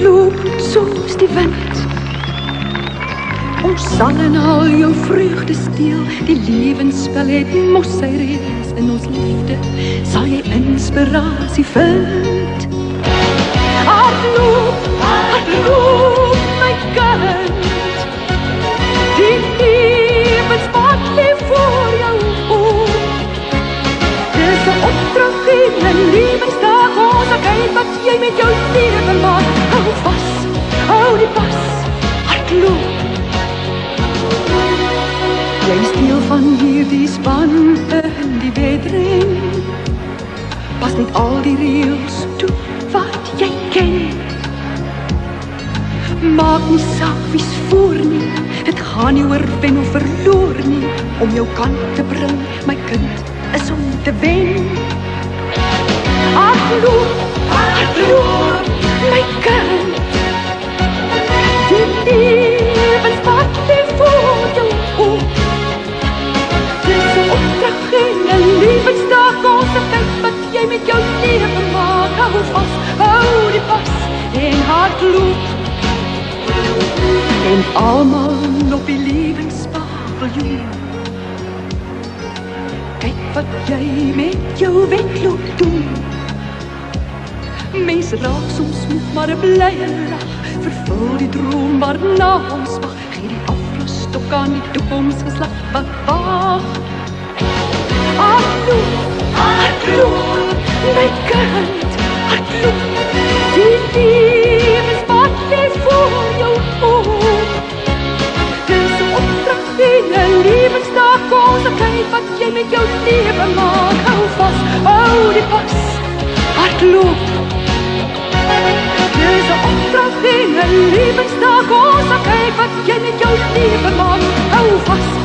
hardloop soos die wind. Ons sal in al jou vreugde steel, die lewensspel het mos sy reeds in ons liefde, sal jy inspirasie vind. Hardloop, hardloop my kind, die lewenspad lê voor jou oop. Dis 'n opdrag en 'n lewensdag, ons kyk wat jy met jou lewe maak. Hou vas, hou die pas, hardloop. Jy steel van hierdie span in die wedren, pas net al die reëls toe wat jy ken. Maak nie saak wie's voor nie, dit gaan nie oor wen of verloor nie. Om jou kant te bring, my kind, is om te wen. Hardloop, hardloop, my kind, die lewenspad lê voor jou oop. Dis 'n opdrag en 'n lewensdag, ons kyk wat jy met jou lewe maak. Hou vas, hou die pas en hardloop. En almal op die lewenspaviljoen, kyk wat jy met jou wedloop doen. Mens raak soms moeg, maar 'n blye lag vervul die droom waarna ons wag. Gee die aflosstok aan die toekomsgeslag wat wag. Hardloop, hardloop, my kind, hardloop. Die lewenspad lê voor jou oop. Dis 'n opdrag en 'n lewensdag, ons kyk wat jy met jou lewe maak. Hou vas, hou die pas, hardloop. Dis 'n opdrag en 'n lewensdag, ons kyk wat jy met jou lewe maak. Hou vas,